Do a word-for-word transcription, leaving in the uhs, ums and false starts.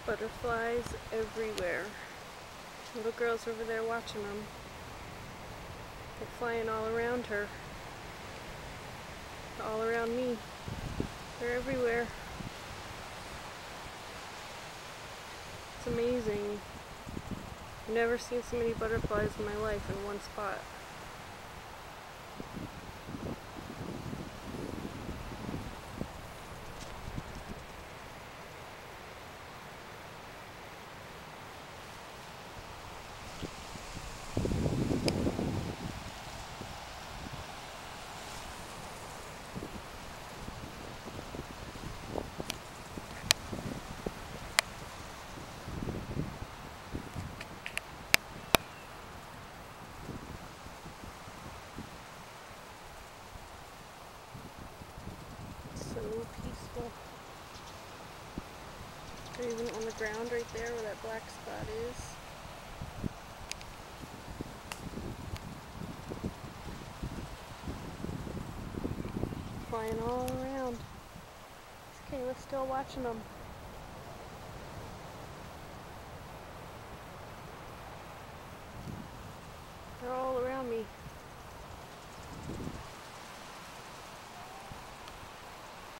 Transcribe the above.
Butterflies everywhere. Little girl's over there watching them. They're flying all around her. All around me. They're everywhere. It's amazing. I've never seen so many butterflies in my life in one spot. So peaceful. They're even on the ground right there where that black spot is. Flying all around. Okay, we're still watching them. They're all around me.